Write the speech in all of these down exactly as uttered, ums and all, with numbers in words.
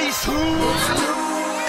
It's who?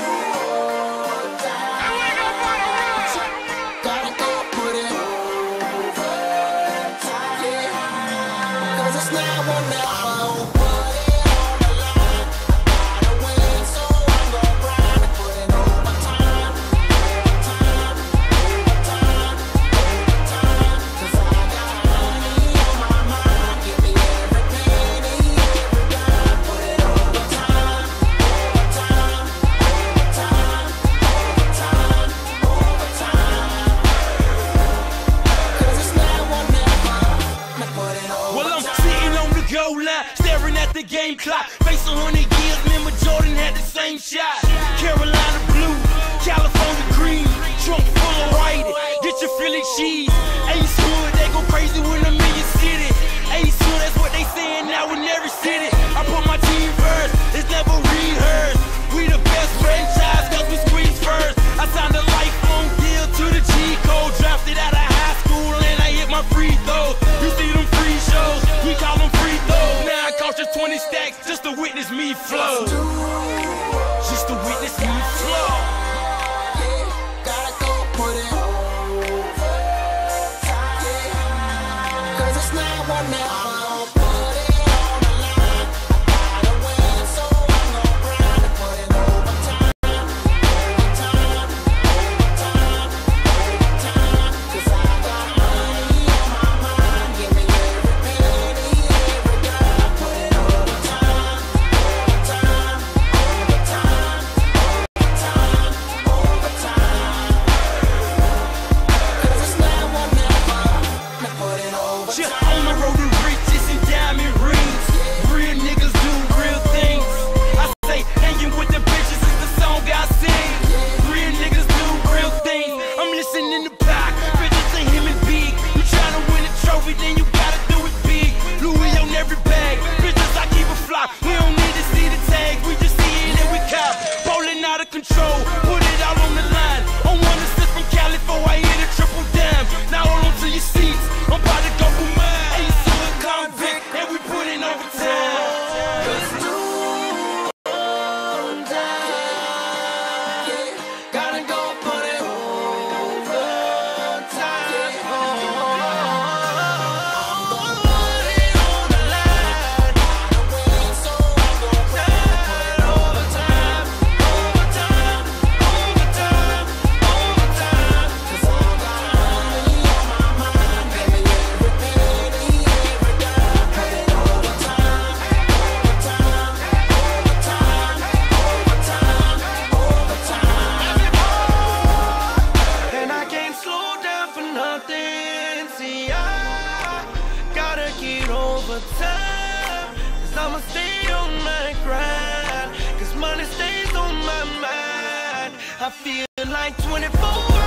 Staring at the game clock, face a hundred years, remember Jordan had the same shot. Carolina blue, California green, trunk full of white, get your Philly cheese. Ace Hood, they go crazy when I'm in your city. Ace Hood, that's what they saying now in every city. I put my team first, it's never rehearsed. We the best franchise cause we squeeze first. I signed a lifelong deal to the G code, drafted out of high school and I hit my free throws. You see them free shows, we call them free throws. Now I cost just twenty stacks just to witness me flow. Just to witness me flow. Gotta go put it over. Cause it's now or never. Control, put it out on the line. On one assist from Cali before I hit a triple dime. Now hold on to your seats, I'm about to go for mine. Ace Hood convict, and we put in overtime. Cause two time, yeah, gotta go put it overtime. Yeah. I'm gonna put it on the line. Gotta win, so I'm gonna put it overtime. Time, cause I'ma stay on my grind, cause money stays on my mind. I feel like twenty-four